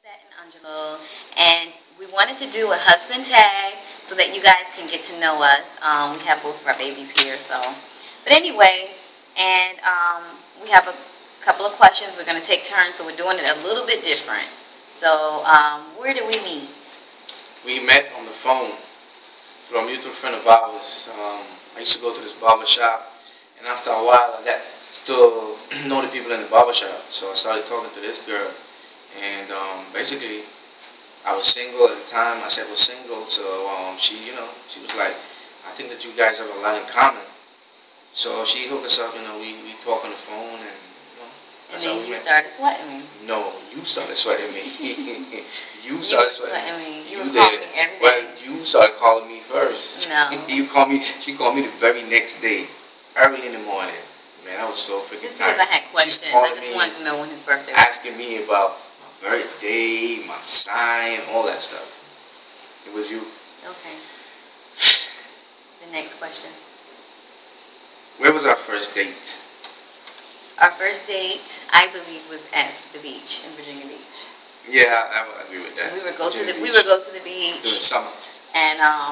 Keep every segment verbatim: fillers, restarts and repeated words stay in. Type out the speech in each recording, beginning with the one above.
Lisette and Angelo, and we wanted to do a husband tag so that you guys can get to know us. Um, we have both of our babies here, so. But anyway, and um, we have a couple of questions. We're going to take turns, so we're doing it a little bit different. So, um, where did we meet? We met on the phone through a mutual friend of ours. Um, I used to go to this barber shop, and after a while, I got to know the people in the barber shop. So I started talking to this girl, and um, basically, I was single at the time. I said I was single, so um, she, you know, she was like, I think that you guys have a lot in common. So she hooked us up, you know, we, we talk on the phone, and you know, and then you met. Started sweating me. No, you started sweating me. you you started sweating, sweating me. You, you were did. calling me every day. Well, you started calling me first. No. you called me. She called me the very next day, early in the morning. Man, I was so freaking Just tired. because I had questions, I just wanted to know when his birthday was. Asking me about my birthday, my sign, all that stuff. It was you. Okay. The next question. Where was our first date? Our first date, I believe, was at the beach in Virginia Beach. Yeah, I would agree with that. We would go Virginia to the Beach. we would go to the beach during summer, and um,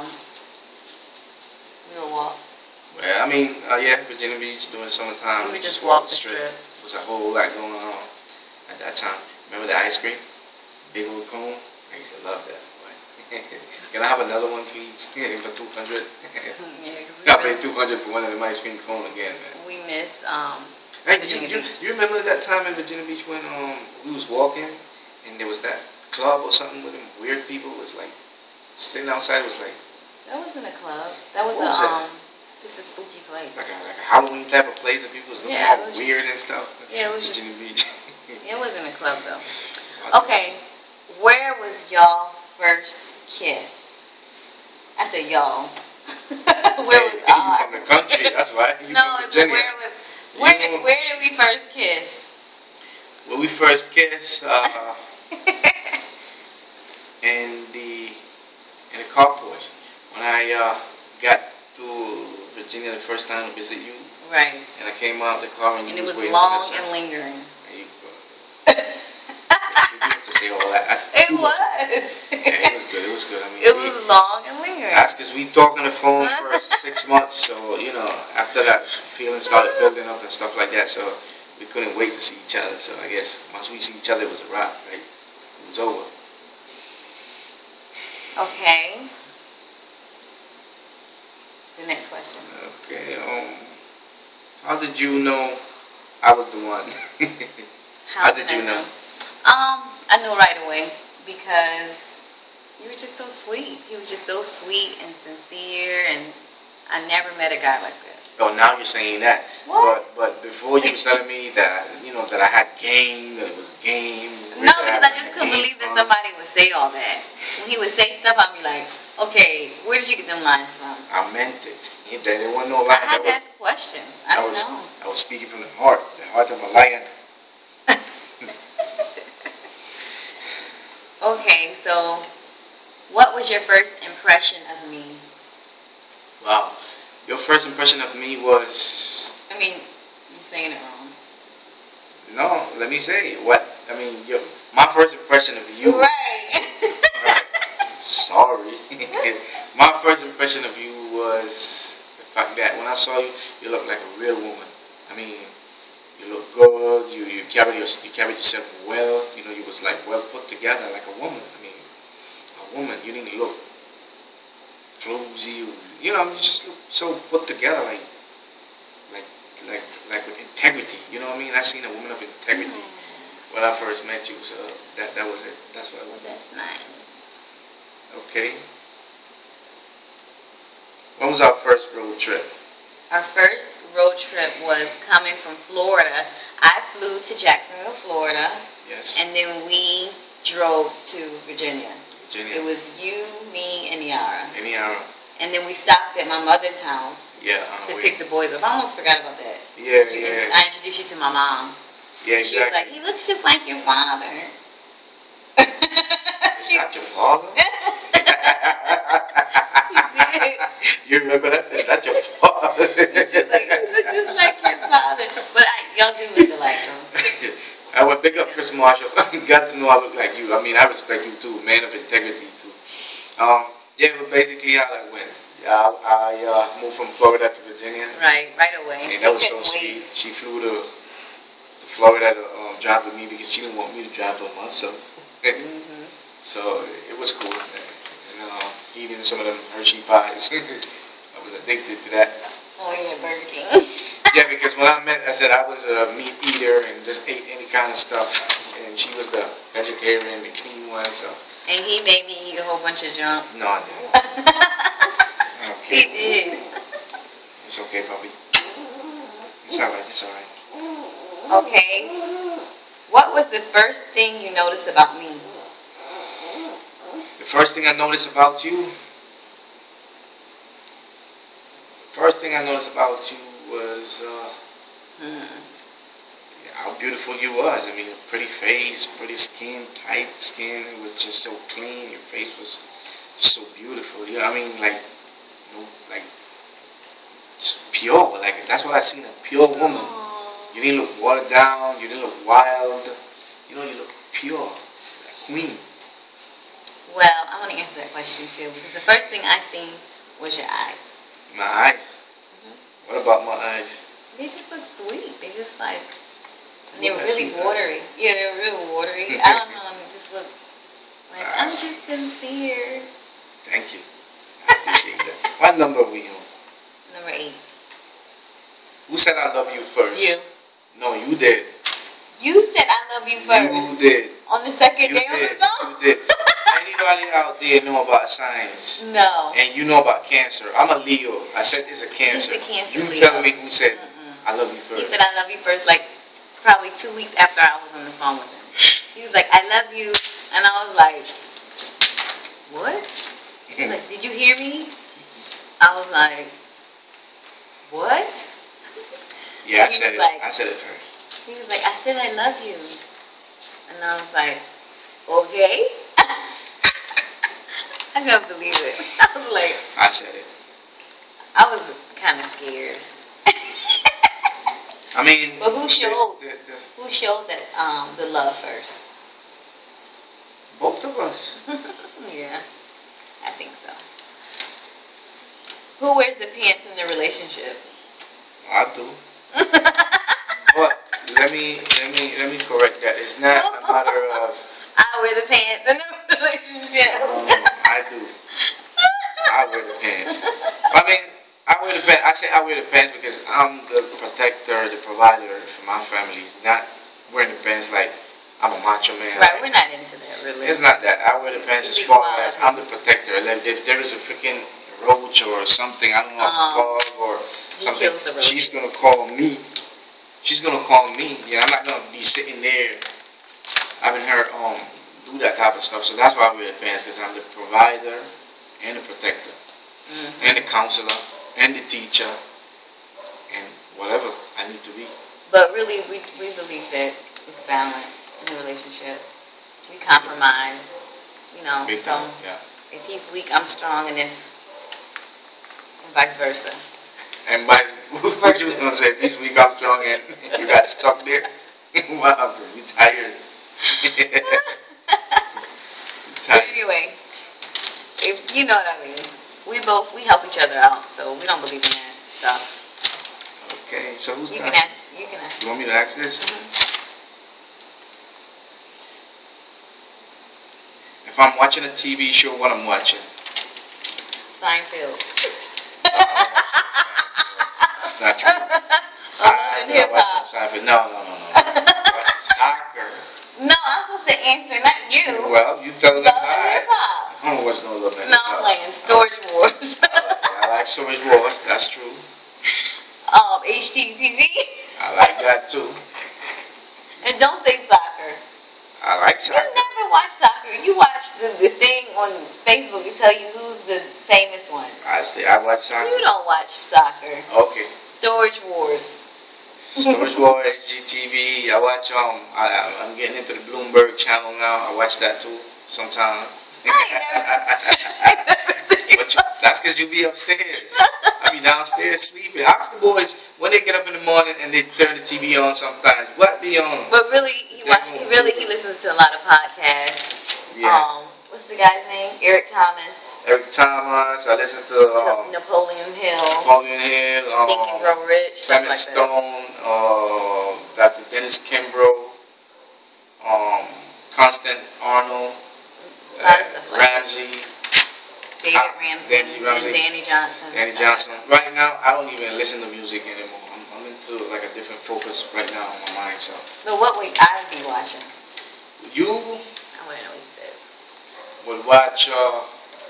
we would walk. Well, I mean, uh, yeah, Virginia Beach during the summertime. We would just walk the strip. There was a whole lot going on at that time. Remember the ice cream? Big old cone? I used to love that. Can I have another one, please? For two hundred. Yeah, because we I really, paid two hundred for one of them ice cream cone again, man. we miss um, Hey, Virginia you, you, Beach. you remember that time in Virginia Beach when um we was walking and there was that club or something with them weird people? It was like sitting outside. It was like That wasn't a club. That was What a was that? um, just a spooky place. like a, like a Halloween type of place and people was looking Yeah, all it was weird and stuff. Yeah, it was just- Virginia Beach. It wasn't a club though. Okay, where was y'all first kiss? I said y'all. Where was Hey, you our? from the country? That's why. You No, from it's Virginia. where was where You- did, where did we first kiss? When we first kissed, uh, in the in the carport. When I uh, got to Virginia the first time to visit you, Right. and I came out the car and, And you it was waiting long for me and lingering. and you, uh, you didn't have to say all that. That's It too much. was. Yeah, it was good. It was good. I mean, It we- was long and lingering. That's because we talked on the phone for six months, so, you know, after that, feeling started building up and stuff like that, so we couldn't wait to see each other. So I guess once we see each other, it was a wrap, right? It was over. Okay. The next question. Okay, um, how did you know I was the one? How did you know? Um, I knew right away because you were just so sweet. He was just so sweet and sincere, and I never met a guy like that. Oh, now you're saying that. What? But but before you were telling me that, you know, that I had game, that it was game. No, because I just couldn't believe that somebody would say all that. When he would say stuff, I'd be like, okay, where did you get them lines from? I meant it. There wasn't no lie. I had That to was- ask questions. I I don't was, know. I was speaking from the heart, the heart of a lion. Okay, so what was your first impression of me? Wow. Your first impression of me was, I mean, you're saying it wrong. no, let me say it. What, I mean, your, my first impression of you. Right. Right. Sorry. My first impression of you was the fact that when I saw you, you looked like a real woman. I mean, you look good. You you carried your, you carried yourself well. You know, you was like well put together, like a woman. I mean, a woman. You didn't look floozy. You know, you just look so put together, like like like like with integrity. You know what I mean? I seen a woman of integrity when I first met you. So that that was it. That's what I was. That's nice. Okay. When was our first road trip? Our first road trip was coming from Florida. I flew to Jacksonville, Florida, Yes. and then we drove to Virginia. Virginia. It was you, me, and Yara. Any hour. And then we stopped at my mother's house Yeah. Uh, to we- pick the boys up. I almost forgot about that. Yeah, You- yeah. I introduced you to my mom. Yeah, She was exactly. like, he looks just like your father. Is that your father? She did. You remember that? Is that your father? She's like, you look just like your father. But I, y'all do look alike, though. I would pick up Chris Marshall. Got to know I look like you. I mean, I respect you too, man of integrity too. Um, yeah, but basically how that went. Yeah, I, I uh, moved from Florida to Virginia. Right, right away. And that was so sweet. She flew to, to Florida to um, drive with me because she didn't want me to drive by myself. mm-hmm. So it was cool. And, uh, eating some of them Hershey pies. I was addicted to that. Oh yeah, Burger King. Yeah, because when I met, I said I was a meat eater and just ate any kind of stuff, and she was the vegetarian, the clean one. So. And he made me eat a whole bunch of junk. No, I didn't. Okay. He did. It's okay, puppy. It's alright. It's alright. Okay. What was the first thing you noticed about me? The first thing I noticed about you. First thing I noticed about you was uh, hmm. how beautiful you was. I mean, pretty face, pretty skin, tight skin. It was just so clean. Your face was just so beautiful. You know, I mean, like, you know, like just pure. Like that's what I seen, a pure woman. Aww. You didn't look watered down. You didn't look wild. You know, you look pure, like queen. Well, I want to answer that question too because the first thing I seen was your eyes. My eyes? Mm-hmm. What about my eyes? They just look sweet. They just like, and they were really watery. Yeah, they were really watery. I don't know, they just look like, uh, I'm just sincere. Thank you. I appreciate that. What number are we on? Number eight. Who said I love you first? You. No, you did. You said I love you first. You did. On the second you day did. on the phone? You did. Anybody out there know about science? No. And you know about cancer. I'm a Leo. I said it's a cancer. He's a cancer You Leo. tell me who said Mm-mm. I love you first. He said I love you first like probably two weeks after I was on the phone with him. He was like, I love you. And I was like, what? He was like, did you hear me? I was like, what? Yeah, I said it. Like, I said it first. He was like, I said I love you. And I was like, okay. I couldn't believe it. I was like, I said it. I was kind of scared. I mean, but who showed? The, the, the, who showed that um the love first? Both of us. Yeah, I think so. Who wears the pants in the relationship? I do. But let me let me let me correct that. It's not a matter of. I wear the pants in the relationship. Um, I do. I wear the pants. I mean, I wear the pants. I say I wear the pants because I'm the protector, the provider for my family. It's not wearing the pants like I'm a macho man. Right, like, we're not into that really. It's not that. I wear the pants as far as I'm the protector. Like if there is a freaking roach or something, I don't know, um, a dog or something, she's gonna call me. She's gonna call me. Yeah, I'm not gonna be sitting there having her um do that type of stuff. So that's why I wear the pants, because I'm the provider and the protector, mm-hmm. and the counselor and the teacher and whatever I need to be. But really, we we believe that it's balance in the relationship. We compromise, you know. Big so time, yeah. If he's weak, I'm strong, and if and vice versa. And vice, what you was gonna say? If he's weak, I'm strong, and you got stuck there. What happened? You tired? But anyway, if you know what I mean, we both we help each other out, so we don't believe in that stuff. Okay, so who's you that? can ask? You can ask. You want me to ask this? Mm-hmm. If I'm watching a T V show, what I'm watching? Seinfeld. It's not true. I'm in hip hop. No, no, no, no. Soccer. No, I'm supposed to answer, not you. Well, you tell them Love and hip hop. I don't know what's gonna look like. No, I'm playing Storage Wars. I like Storage Wars. That's true. Um, H T T V. I like that too. And don't say soccer. I like soccer. You never watch soccer. You watch the, the thing on Facebook to tell you who's the famous one. I stay. I watch soccer. You don't watch soccer. Okay. Storage Wars. Storage Wars, H G T V. I watch. Um, I, I'm getting into the Bloomberg channel now. I watch that too sometimes. I ain't never. But you, that's because you be upstairs. I be downstairs sleeping. Ask the boys when they get up in the morning and they turn the T V on sometimes. What be on? But really, he watch, he really he listens to a lot of podcasts. Yeah. Um, what's the guy's name? Eric Thomas. Every time I, I listen to, um, to Napoleon Hill. Napoleon Hill. Um, Think and Grow Rich. Clement like Stone. Uh, Doctor Dennis Kimbrough. Um, Constant Arnold. A lot of stuff like Ramsey. David I, Ramsey. David Ramsey. And Danny Johnson. Danny Johnson. Right now, I don't even listen to music anymore. I'm, I'm into like a different focus right now on my mind. So. But what would I be watching? You I want to know what he says. would watch. Uh,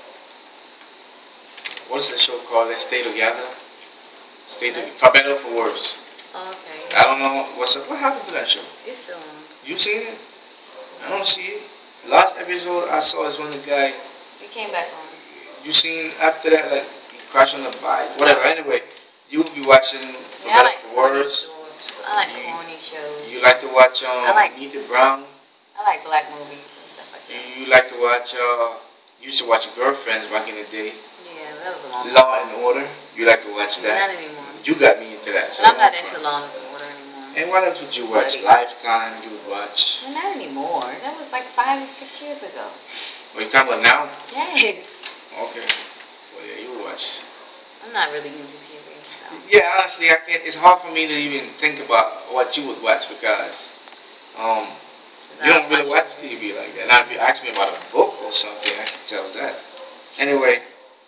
What's that show called? Let's Stay Together. Stay Together. For better or for worse. Oh, okay. I don't know what's up. What happened to that show? It's still on. You seen it? I don't see it. The last episode I saw is when the guy. He came back on. You seen after that, like he crashed on the bike, whatever. Anyway, you will be watching For Yeah, I Better like for corny Worse. shows. I like You- corny shows. You like to watch um, I like- Meet the Brown. I like black movies and stuff like that. You, you like to watch. Uh, you used to watch Girlfriends back in the day. Yeah, that was a long time. Law and Order. You like to watch that. Not anymore. You got me into that. So But I'm not that was into fun. Law and Order anymore. And what else would you watch? Buddy. Lifetime. You would watch. Well, not anymore. That was like five or six years ago. What you talking about now? Yes. Okay. Well, yeah, you would watch. I'm not really into T V. So. Yeah, honestly, I can't. It's hard for me to even think about what you would watch because um, you don't really watch T V like that. Now, if you ask me about a book or something, I can tell that. Anyway,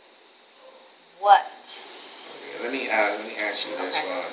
What? okay, let me uh, let me ask you this Okay. one.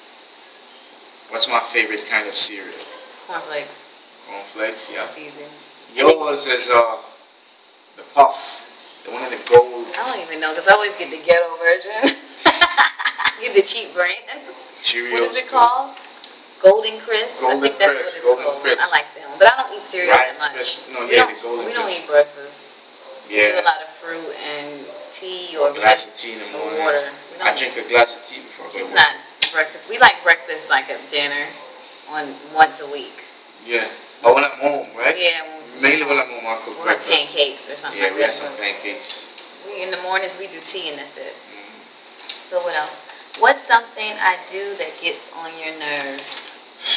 What's my favorite kind of cereal? Cornflakes. Cornflakes. Yeah. That's easy. Yours is uh the puff, the one in the gold. I don't even know because I always get the ghetto version. Get the cheap brand. Cheerios. What is it called? Golden Crisp. Golden I think that's Crisp, what it's Golden called. Crisp. I like them, but I don't eat cereal Right, that much. especially- no, we yeah, don't, the Golden we don't Crisp. eat breakfast. We do Yeah. a lot of fruit and tea or A glass of just tea in the or morning. water. We I don't drink a glass of tea before I go Just to work. not breakfast. We like breakfast like a dinner on once a week. Yeah. But when I'm home, right? Yeah. Mainly when I'm home, I cook We'll have breakfast. pancakes or something Yeah, like we have that. some pancakes. We, in the mornings we do tea and that's it. Mm. So what else? What's something I do that gets on your nerves?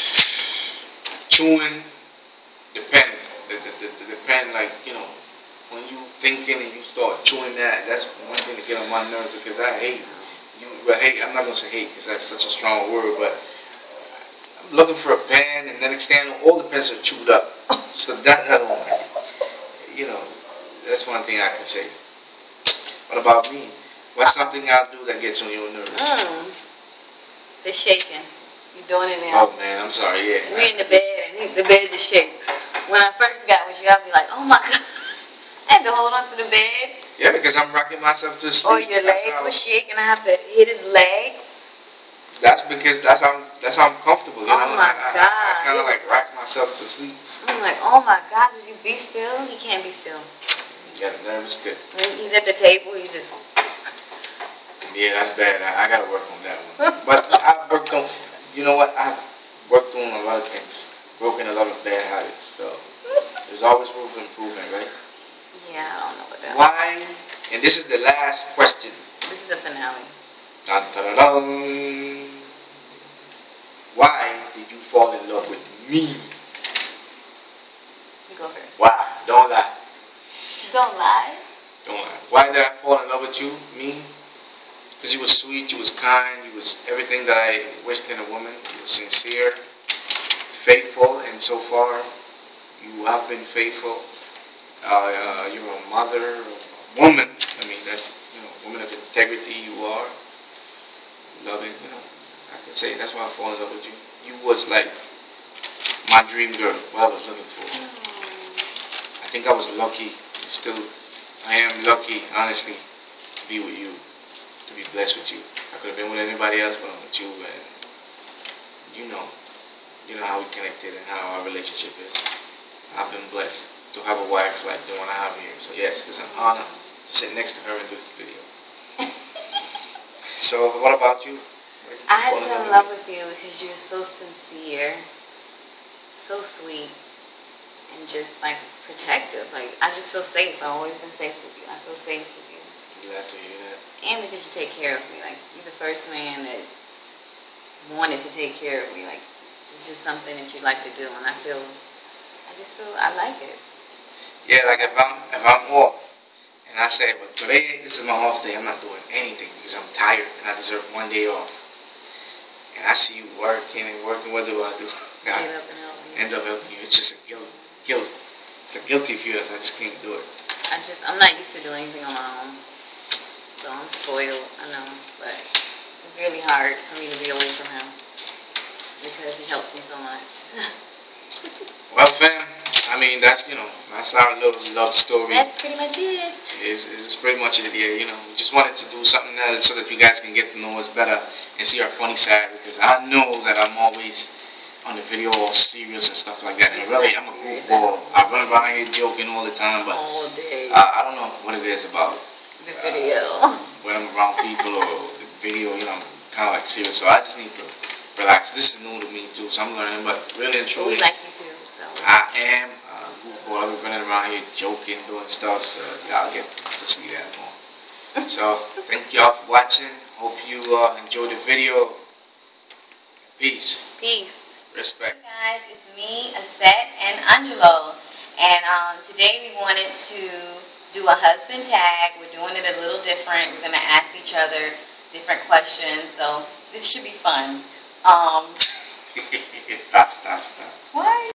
Chewing the pen. The, the, the, the, the pen, like, you know, when you thinking and you start chewing that, that's one thing to get on my nerves because I hate you. But hate, I'm not going to say hate because that's such a strong word, but I'm looking for a pen and then extending all the pens are chewed up. So that I don't like. You know, that's one thing I can say. What about me? What's something I do that gets on your nerves? Mm. The shaking. You doing it now? Oh man, I'm sorry. Yeah. We're in the bed and he- the bed just shakes. When I first got with you, I'd be like, oh my God. I had to hold on to the bed. Yeah, because I'm rocking myself to sleep. Or your That's legs how- would shake and I have to hit his legs. That's because that's how I'm, that's how I'm comfortable. You Oh know, my I, I, God. I kind of This like is- rock myself to sleep. I'm like, oh my gosh, would you be still? He can't be still. You got a nervous tip. When he's at the table, he's just, Yeah, that's bad. I, I got to work on that one. But I've worked on. You know what? I've worked on a lot of things. Broken a lot of bad habits. So there's always room for improvement, right? yeah, I don't know what that Why? And this is the last question. This is the finale. Dun, dun, dun, dun. Why did you fall in love with me? You go first. Why? Don't lie. Don't lie. Don't lie. Why did I fall in love with you? Me? Because you was sweet, you was kind, you was everything that I wished in a woman. You were sincere, faithful, and so far you have been faithful. Uh, uh, you're a mother, a woman. I mean, that's, you know, woman of integrity you are. Loving, you know. I can say that's why I fall in love with you. You was like my dream girl, what I was looking for. I think I was lucky. Still, I am lucky, honestly, to be with you, to be blessed with you. I could have been with anybody else, but I'm with you, and you know, you know how we connected and how our relationship is. I've been blessed to have a wife like the one I have here. So yes, it's an honor to sit next to her and do this video. So what about you? I fell in love with you because you're so sincere, so sweet, and just like protective. Like I just feel safe. I've always been safe with you. I feel safe with you. Glad to hear that. And because you take care of me. Like you're the first man that wanted to take care of me. Like it's just something that you like to do, and I feel, I just feel I like it. Yeah, like if I'm if I'm off, and I say, well, today this is my off day, I'm not doing anything because I'm tired and I deserve one day off. And I see you working and working, what do I do? God, Get up and help me. end up helping you. It's just a guilt, guilt. It's a guilty feeling. I just can't do it. I just, I'm not used to doing anything on my own, so I'm spoiled. I know, but it's really hard for me to be away from him because he helps me so much. Well, fam, I mean, that's, you know, that's our little love story. That's pretty much it. It's, it's pretty much it, yeah, you know. We just wanted to do something else so that you guys can get to know us better and see our funny side, because I know that I'm always on the video all serious and stuff like that. And really, I'm a goofball. I run around here joking all the time, but all day. I, I don't know what it is about The video. Uh, when I'm around people or the video, you know, I'm kind of like serious. So I just need to relax. This is new to me too, so I'm learning, but really and truly, We like you too, so. I am a goofball. I've been running around here joking, doing stuff, so y'all get to see that more. So, thank y'all for watching. Hope you uh, enjoyed the video. Peace. Peace. Respect. Hey guys, it's me, Aset, and Angelo. And um, today we wanted to do a husband tag. We're doing it a little different. We're going to ask each other different questions. So, this should be fun. Um, stop, stop, stop. What?